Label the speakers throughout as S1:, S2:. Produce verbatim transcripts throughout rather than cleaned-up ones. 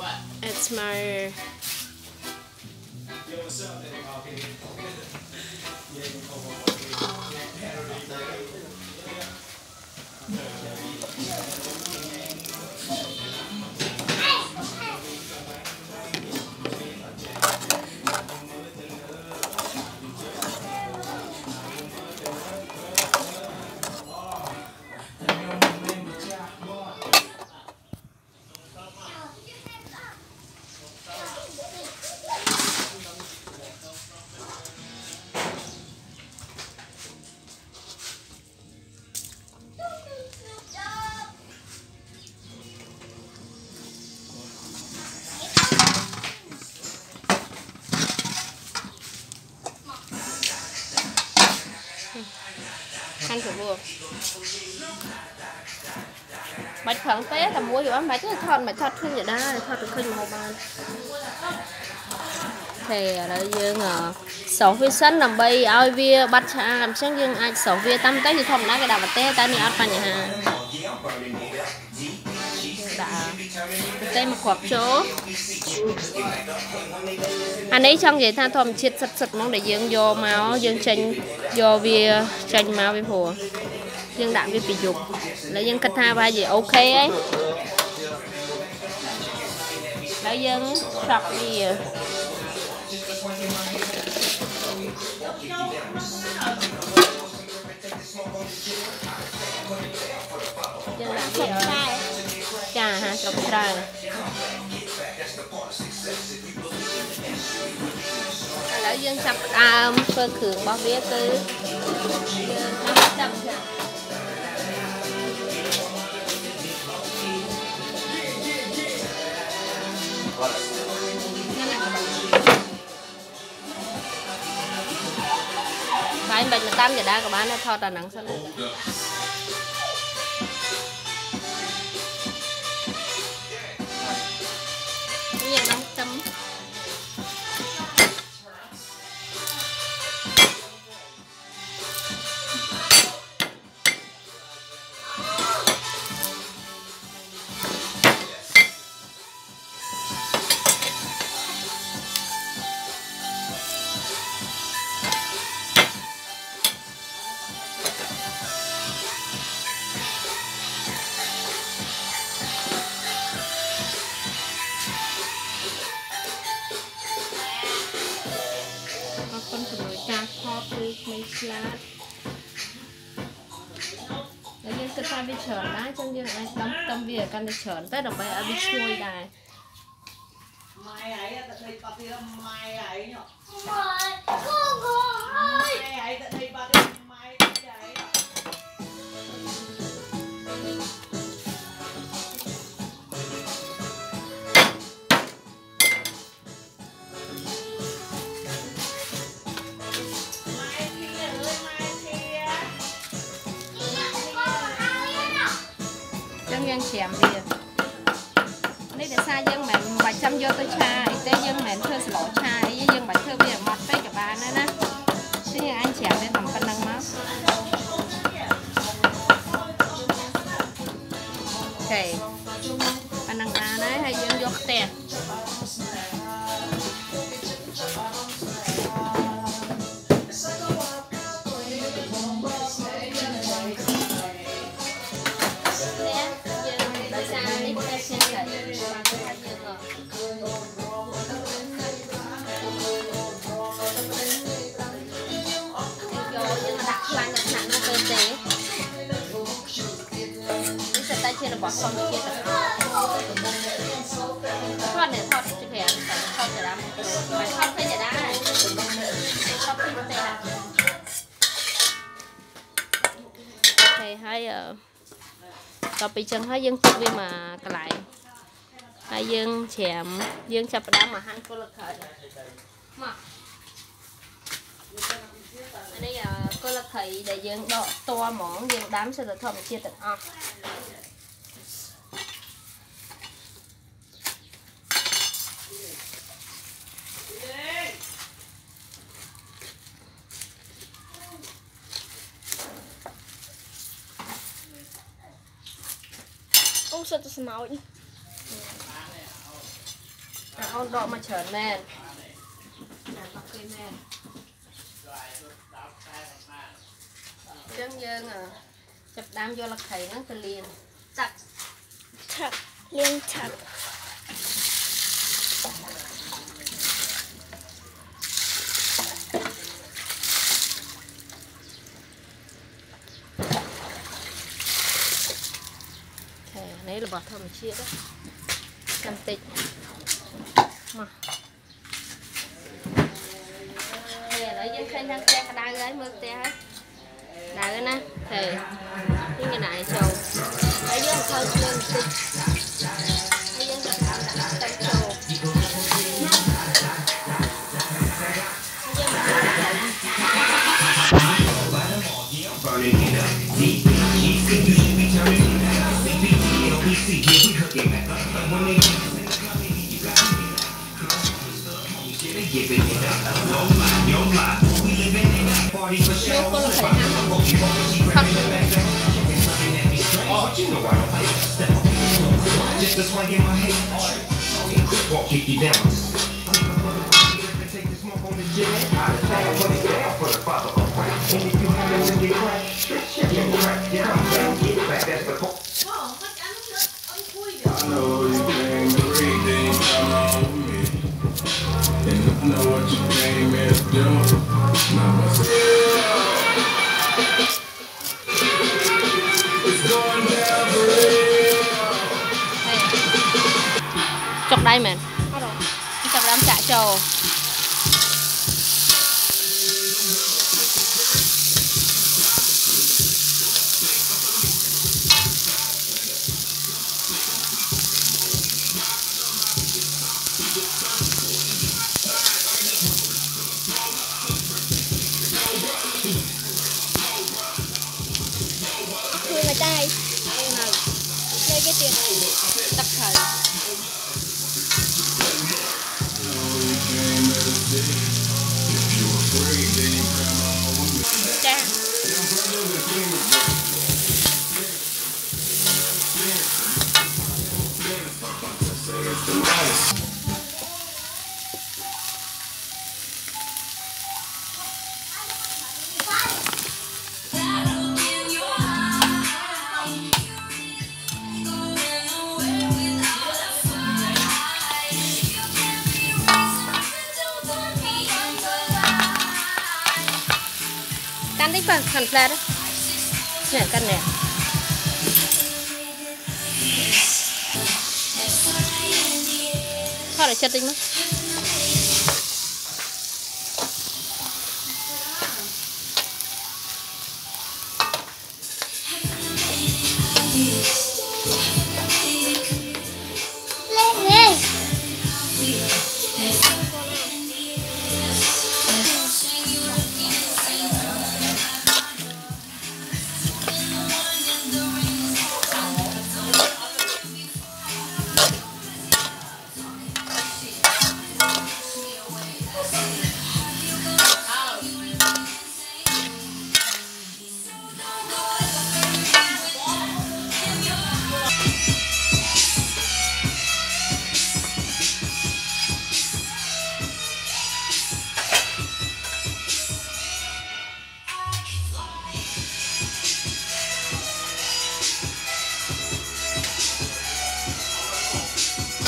S1: It's my ăn thử vừa bạch phẳng té là mua rồi bạch cái thon mà thọtขึ้นอย่างได้ทอดไปขึ้นมาบ้านthì ở đây dương ở sáu phía sân làm bay ao vía bắt cha làm sáng dương ai sáu phía tam tới thì thom nãy cái đào bạch té tay này ăn pan nhà hàng đã tay một quặp chỗ anh ấy trong vậy tha thom chết sật sật mong để dương vô máu dương tranh vô vía tranh máu với phù dương đạm với bị dục lấy dương cắt tha ba gì ok ấy lấy dương sọc đi dương đạm với chà ha sọc trai lấy dương sọc à phơi khử bao vía cứ phải mình mà tam giờ đã các bạn nó thọt là nặng sân bây giờ năm trăm con của người cha kho từ mấy láแล้วยังกระทำไปเฉินได้จังยังไอ้ต้มต้มเบียร์กันไปเฉินแต่ดอกไปเอาไปช่วยได้ไม่ไอ้แต่ในปาร์ตี้ไม่ไอ้เนาะไม่กูกูไม่ไอ้แต่ในปาร์ตี้ไม่ไอ้ยังเฉียมดีนี่จะซายังเหมือนใบจำโยตัวชาไอ้เต้ยังเหมือนเธอสลอชาไอ้ยังใบเธอเบี้ยมัดไปกับบ้านนะนะซึ่งยังอันเฉียมได้ทำกันนังมั้งโอเคกันนังอานะให้ยังยกเตะtrên là bỏ con kia thật thoát này thoát chụp hình thoát chả đám phải thoát thế chả đá thoát thế có thể là thầy hay ở tập bị chân hay dân chụp mà cái lại hay dân chèm dân chập đám mà hang cô lực khởi mà đây là cô lực khởi để dân đọ to món dân đám sẽ được thầm chia thật o cũng sẽ được máu đi Ôn độ mà chởn men chân dương à chụp đám vô là thầy nó phải liền chặt
S2: chặt liền chặt
S1: này là bỏ thơm chia đó cam tịnh mà đây là dân khai năng xe đa gái mơ té đa cái nè thì những cái này sầu ở dưới khơi lên tịnh ở dưới đặt đặt sầu nếu con là phải ăn không chọc đây mẹ chọc đám chả trầu
S2: Khui mà chai lấy cái tiền
S1: tập thời cha căn đấy phần phần ra đó nè căn nè thôi để chất tính mất
S2: lên lên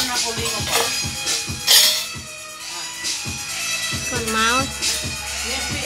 S2: con máu